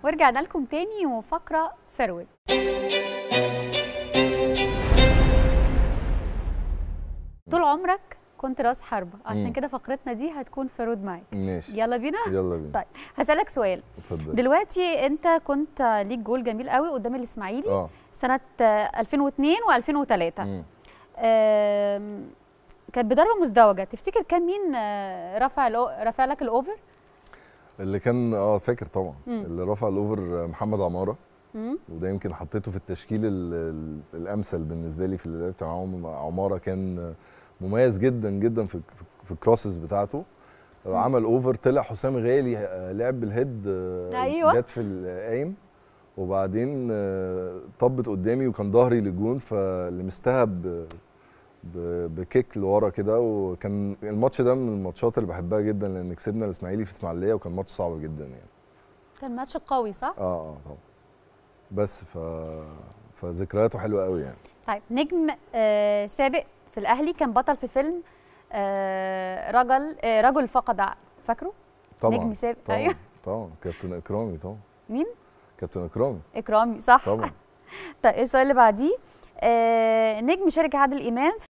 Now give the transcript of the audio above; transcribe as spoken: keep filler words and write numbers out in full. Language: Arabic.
ورجعنا لكم تاني وفقره فرود. طول عمرك كنت راس حربة، عشان كده فقرتنا دي هتكون فرود معاك. ماشي، يلا بينا. يلا بينا. طيب هسألك سؤال. اتفضل. دلوقتي انت كنت ليك جول جميل قوي قدام الاسماعيلي اه سنه ألفين واثنين وألفين وثلاثة. امم كانت بضربه مزدوجه، تفتكر كان مين رفع رفع لك الاوفر؟ اللي كان اه فاكر طبعا. مم. اللي رفع الاوفر محمد عماره، مم. وده يمكن حطيته في التشكيل ال ال الامثل بالنسبه لي في اللي لعبت معاهم. عماره كان مميز جدا جدا في في الكروسز بتاعته. عمل اوفر، طلع حسام غالي لعب بالهيد، ايوه جت في القايم، وبعدين طبت قدامي وكان ظهري للجون، فلمستها بكيك لورا كده. وكان الماتش ده من الماتشات اللي بحبها جدا، لان كسبنا الاسماعيلي في اسماعيليه وكان ماتش صعب جدا يعني. كان ماتش قوي صح؟ اه اه طبعا. بس ف فذكرياته حلوه قوي يعني. طيب نجم آه سابق في الاهلي كان بطل في فيلم آه رجل آه رجل فقد عقله، فاكره؟ طبعا نجم سابق. طبعا ايوه طبعا كابتن اكرامي طبعا. مين؟ كابتن اكرامي. اكرامي صح طبعا. طيب السؤال اللي بعديه، آه نجم شارك عادل امام